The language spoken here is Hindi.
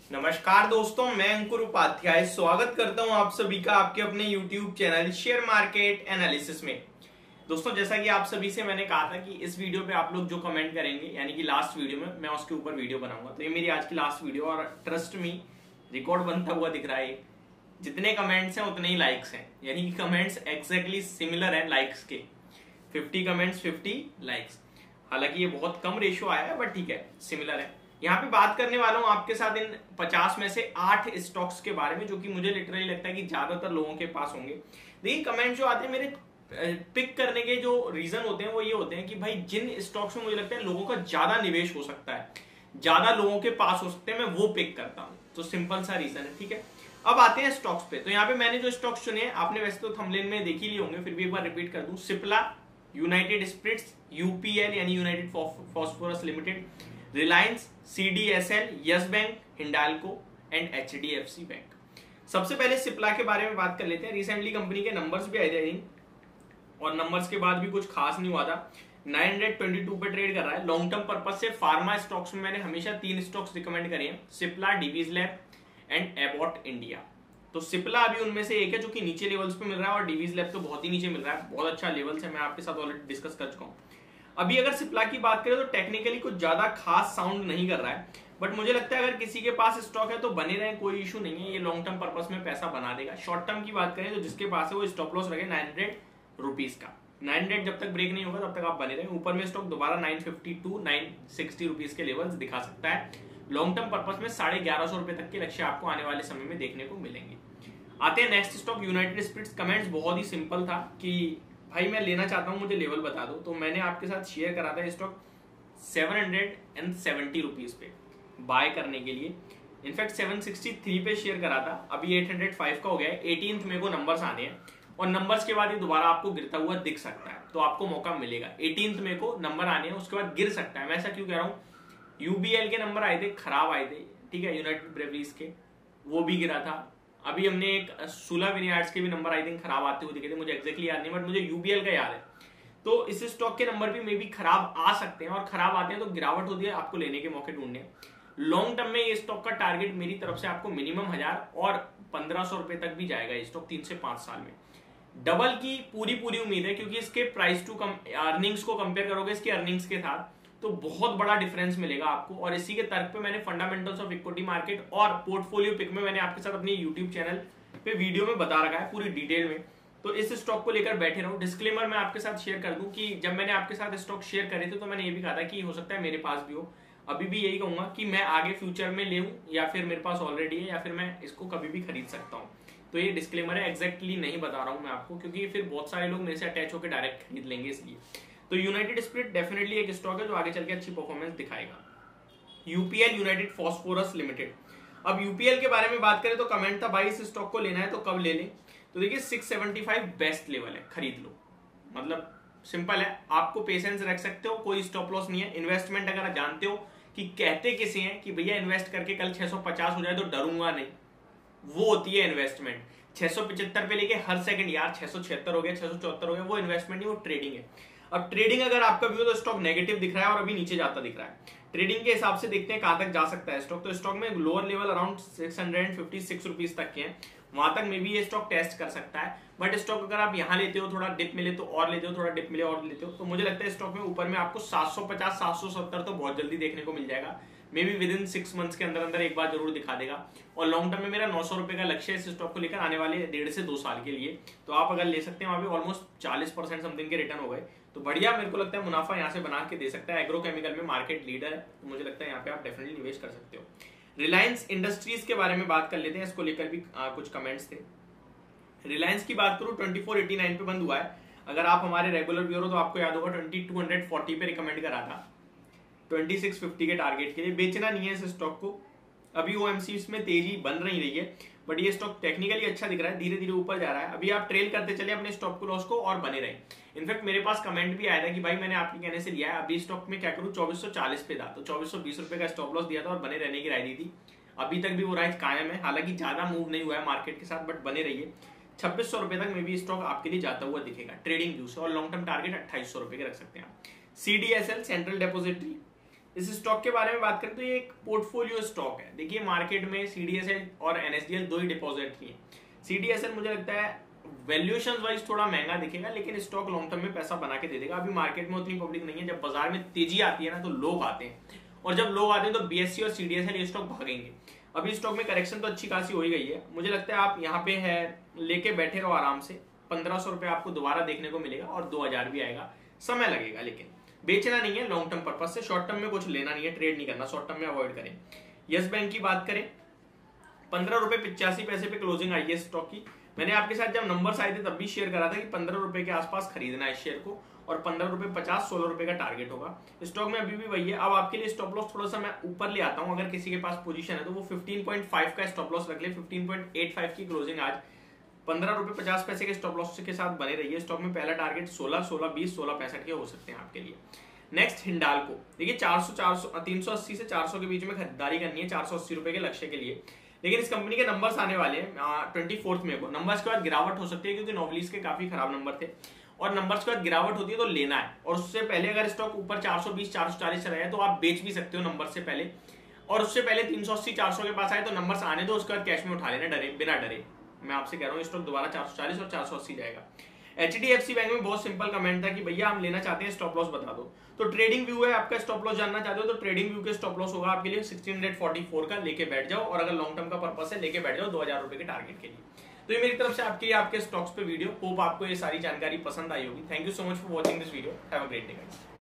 नमस्कार दोस्तों, मैं अंकुर उपाध्याय स्वागत करता हूं आप सभी का आपके अपने YouTube channel share market analysis में। दोस्तों, जैसा कि आप सभी से मैंने कहा था कि इस वीडियो पे आप लोग जो कमेंट करेंगे यानी कि लास्ट वीडियो में मैं उसके ऊपर वीडियो बनाऊंगा। तो ये मेरी आज की लास्ट वीडियो और ट्रस्ट मी रिकॉर्ड बनता हुआ दिख रहा है। जितने कमेंट्स हैं उतने ही लाइक्स हैं, यानी कि कमेंट्स एक्जैक्टली सिमिलर है लाइक्स के। 50 कमेंट्स 50 लाइक्स। हालांकि ये बहुत कम रेशियो आया है बट ठीक है, सिमिलर है। यहाँ पे बात करने वाला हूँ आपके साथ इन 50 में से 8 स्टॉक्स के बारे में, जो कि मुझे लिटरली लगता है कि ज्यादातर लोगों के पास होंगे। देखिए, कमेंट जो आते हैं मेरे पिक करने के जो रीजन होते हैं वो ये होते हैं कि भाई जिन स्टॉक्स में मुझे लगता है लोगों का ज्यादा निवेश हो सकता है, ज्यादा लोगों के पास हो सकते हैं, मैं वो पिक करता हूँ। तो सिंपल सा रीजन है, ठीक है। अब आते हैं स्टॉक्स पे। तो यहाँ पे मैंने जो स्टॉक्स चुने हैं, आपने वैसे तो थंबनेल में देख ही लिए होंगे, फिर भी एक बार रिपीट कर दूं। सिप्ला, यूनाइटेड स्पिरिट्स, यूपीएल यानी United Phosphorus limited, Reliance, CDSL, Yes bank, Hindalco and HDFC bank. सबसे पहले सिप्ला के बारे में बात कर लेते हैं। रिसेंटली कंपनी के नंबर्स भी आए थे और नंबर्स के बाद भी कुछ खास नहीं हुआ था। 922 पे ट्रेड कर रहा है। लॉन्ग टर्म पर्पज से फार्मा स्टॉक्स में मैंने हमेशा 3 स्टॉक्स रिकमेंड करे हैं, Cipla, Divi's lab and Abbott India. तो सिप्ला अभी उनमें से एक है जो कि नीचे लेवल्स पे मिल रहा है और डिवीज लैब तो बहुत ही नीचे मिल रहा है। बहुत अच्छा लेवल्स है, मैं आपके साथ ऑलरेडी डिस्कस कर चुका हूँ। अभी अगर सिप्ला की बात करें तो टेक्निकली कुछ ज्यादा खास साउंड नहीं कर रहा है, बट मुझे लगता है अगर किसी के पास स्टॉक है तो बने रहे, कोई इशू नहीं है। ये लॉन्ग टर्म पर्पस में पैसा बना देगा। शॉर्ट टर्म की बात करें तो जिसके पास है वो स्टॉप लॉस रखे 900 रुपीज का। 900 जब तक ब्रेक नहीं होगा तब तक आप बने रहे। ऊपर में स्टॉक दोबारा 952 960 रुपीज के लेवल्स दिखा सकता है। लॉन्ग टर्म पर्पस में 1150 रुपए तक के लक्ष्य आपको आने वाले समय में देखने को मिलेंगे। आते हैं next stock, United Spirits. Comments बहुत ही सिंपल था कि भाई मैं लेना चाहता हूं, मुझे लेवल बता दो। तो मैंने आपके साथ शेयर करा था स्टॉक 770 रुपीज पे बाय करने के लिए। इनफैक्ट 763 पे शेयर करा था, अभी 805 का हो गया है। 18th मेरे को नंबर्स आने हैं और नंबर्स के बाद ये दोबारा आपको गिरता हुआ दिख सकता है, तो आपको मौका मिलेगा। 18th मेरे को नंबर आने हैं, उसके बाद गिर सकता है। मैं ऐसा क्यों कह रहा हूँ, यूबीएल के नंबर आए थे, खराब आए थे, ठीक है। यूनाइटेड ब्रेवरीज के वो भी गिरा था। अभी हमने एक सूला विनियार्ड्स के भी नंबर आई थिंक खराब आते हुए दिखे थे, मुझे एक्जैक्टली याद नहीं, बट मुझे यूबीएल का याद है। तो इस स्टॉक के नंबर भी मे बी खराब आ सकते हैं और खराब आते हैं तो गिरावट होती है, आपको लेने के मौके ढूंढने। लॉन्ग टर्म में ये स्टॉक का टारगेट मेरी तरफ से आपको मिनिमम 1000 और 1500 रुपए तक भी जाएगा ये स्टॉक 3 से 5 साल में। डबल की पूरी उम्मीद है, क्योंकि इसके प्राइस टू अर्निंग्स को कंपेयर करोगे इसके अर्निंग्स के साथ तो बहुत बड़ा डिफरेंस मिलेगा आपको। और इसी के तर्क पे मैंने फंडामेंटल्स ऑफ इक्विटी मार्केट और पोर्टफोलियो पिक में मैंने आपके साथ अपने यूट्यूब चैनल पे वीडियो में बता रखा है पूरी डिटेल में। तो इस स्टॉक को लेकर बैठे रहो। डिस्क्लेमर मैं आपके साथ शेयर कर दूं कि जब मैंने आपके साथ स्टॉक शेयर करे थे तो मैंने ये भी कहा था कि हो सकता है मेरे पास भी हो। अभी भी यही कहूंगा कि मैं आगे फ्यूचर में ले या फिर मेरे पास ऑलरेडी है या फिर मैं इसको कभी भी खरीद सकता हूँ। तो ये डिस्क्लेमर है, एग्जैक्टली नहीं बता रहा हूँ मैं आपको, क्योंकि फिर बहुत सारे लोग मेरे से अटैच होकर डायरेक्ट खरीद लेंगे इसलिए। तो यूनाइटेड स्पिरिट डेफिनेटली एक स्टॉक है जो आगे चल के अच्छी परफॉर्मेंस दिखाएगा। UPL, United Phosphorus limited. अब यूपीएल के बारे में बात करें तो कमेंट था भाई इस स्टॉक को लेना है तो कब ले लें। तो देखिए 675 बेस्ट लेवल है, खरीद लो। मतलब सिंपल है, आपको पेशेंस रख सकते हो, कोई स्टॉप लॉस नहीं है। इन्वेस्टमेंट अगर जानते हो कि कहते किसी हैं कि भैया इन्वेस्ट करके कल 650 हो जाए तो डरूंगा नहीं, वो होती है इन्वेस्टमेंट। 675 पे लेके हर सेकंड यार 676 हो गया, 674 हो गया, वो इन्वेस्टमेंट नहीं, वो ट्रेडिंग है। अब ट्रेडिंग अगर आपका व्यू तो स्टॉक नेगेटिव दिख रहा है और अभी नीचे जाता दिख रहा है। ट्रेडिंग के हिसाब से देखते हैं कहां तक जा सकता है स्टॉक। तो स्टॉक में लोअर लेवल अराउंड 656 रुपीज तक के हैं, वहां तक मे भी ये स्टॉक टेस्ट कर सकता है। बट स्टॉक अगर आप यहाँ लेते हो, थोड़ा डिप मिले तो और लेते हो, थोड़ा डिप मिले और लेते हो, तो मुझे लगता है स्टॉक में ऊपर में आपको 750 770 तो बहुत जल्दी देखने को मिल जाएगा। Maybe within 6 months के अंदर अंदर एक बार जरूर दिखा देगा। और लॉन्ग टर्म में मेरा 900 रुपए का लक्ष्य है इस स्टॉक को लेकर आने वाले 1.5 से 2 साल के लिए। तो आप अगर ले सकते हैं, वहां पे ऑलमोस्ट 40% समथिंग के रिटर्न हो गए, तो बढ़िया मेरे को लगता है मुनाफा यहाँ से बना के दे सकता है। एग्रोकेमिकल में मार्केट लीडर है, तो मुझे लगता है यहाँ पे आप डेफिनेटली निवेश कर सकते हो। रिलायंस इंडस्ट्रीज के बारे में बात कर लेते हैं, इसको लेकर भी कुछ कमेंट्स थे। रिलायंस की बात करूं 2489 पे बंद हुआ है। अगर आप हमारे रेगुलर व्यूअर हो तो आपको याद होगा 2240 पे रिकमेंड करा था 2650 के टारगेट के लिए। बेचना नहीं है इस स्टॉक को। अभी ओएमसी में तेजी बन रही है, बट ये स्टॉक टेक्निकली अच्छा दिख रहा है, धीरे धीरे ऊपर जा रहा है। अभी आप ट्रेल करते चले अपने स्टॉप लॉस को और बने रहे। इनफैक्ट मेरे पास कमेंट भी आया था कि भाई मैंने आपके कहने से लिया है, अभी स्टॉक में क्या करूं, 2440 पे था तो 2420 रुपए का स्टॉप लॉस दिया था और बने रहने की राय दी थी। अभी तक भी वो राय कायम है, हालांकि ज्यादा मूव नहीं हुआ है मार्केट के साथ, बट बने रहिए। 2600 रुपए तक में भी स्टॉक आपके लिए जाता हुआ दिखेगा ट्रेडिंग व्यू से, और लॉन्ग टर्म टारगेट 2800 रुपए के रख सकते हैं आप। सीडीएसएल, सेंट्रल डिपॉजिटरी इस स्टॉक के बारे में बात करें तो ये एक पोर्टफोलियो स्टॉक है। देखिए मार्केट में CDSL और NSDL दो ही डिपॉजिट की है। CDSL मुझे लगता है वैल्यूएशन वाइज थोड़ा महंगा दिखेगा, लेकिन स्टॉक लॉन्ग टर्म में पैसा बना के दे देगा। अभी मार्केट में उतनी पब्लिक नहीं है, जब बाजार में तेजी आती है ना तो लोग आते हैं, और जब लोग आते हैं तो BSE और CDSL ये स्टॉक भागेंगे। अभी स्टॉक में करेक्शन तो अच्छी खासी हो ही गई है, मुझे लगता है आप यहाँ पे है लेके बैठे रहो आराम से। 1500 रुपए आपको दोबारा देखने को मिलेगा और 2000 भी आएगा, समय लगेगा, लेकिन बेचना नहीं है लॉन्ग टर्म पर्पज से। शॉर्ट टर्म में कुछ लेना नहीं है, ट्रेड नहीं करना, शॉर्ट टर्म में अवॉइड करें। यस बैंक की बात करें, 15 रुपए 85 पैसे पे क्लोजिंग आई है स्टॉक की। मैंने आपके साथ जब नंबर्स आए थे तब भी शेयर करा था कि 15 रुपए के आसपास खरीदना है शेयर को, और 15 रुपए 50-16 रुपए का टारगेट होगा। स्टॉक में अभी भी वही है। अब आपके लिए स्टॉप लॉस थोड़ा सा मैं ऊपर ले आता हूं, अगर किसी के पास पोजीशन है तो वो 15.5 का स्टॉप लॉस रख ले। 15.85 की क्लोजिंग आज, 15 रुपए 50 पैसे के स्टॉप लॉस के साथ बने रहिए। स्टॉक में पहला टारगेट 16, 16, 20, 16.65 के हो सकते हैं आपके लिए। नेक्स्ट हिंडाल्को, देखिए 380 से 400 के बीच में खरीदारी करनी है 480 रुपए के लक्ष्य के लिए। लेकिन इस कंपनी के नंबर्स आने वाले हैं 24 मई को। नंबर्स के बाद गिरावट हो सकती है क्योंकि नोवलिस के काफी खराब नंबर थे, और नंबर्स के बाद गिरावट होती है तो लेना है। और उससे पहले अगर स्टॉक ऊपर 420 440 चला जाए तो आप बेच भी सकते हो नंबर से पहले, और उससे पहले 380 400 के पास आए तो नंबर्स आने दो, उसके बाद कैश में उठा लेना बिना डरे। मैं आपसे कह रहा हूँ स्टॉक दोबारा 440 और 480 जाएगा। HDFC बैंक में बहुत सिंपल कमेंट था कि भैया हम लेना चाहते हैं, स्टॉप लॉस बता दो। तो ट्रेडिंग व्यू है आपका, स्टॉप लॉस जानना चाहते हो तो ट्रेडिंग व्यू के स्टॉप लॉस होगा आपके लिए 1644 का, लेके बैठ जाओ। और अगर लॉन्ग टर्म का पर्पस है लेके बैठ जाओ 2000 रुपए के टारगेट के लिए। तो ये मेरी तरफ से आपके स्टॉक्स पे वीडियो। होप आपको ये सारी जानकारी पसंद आई होगी। Thank you so much for watching this video. Have a great day guys.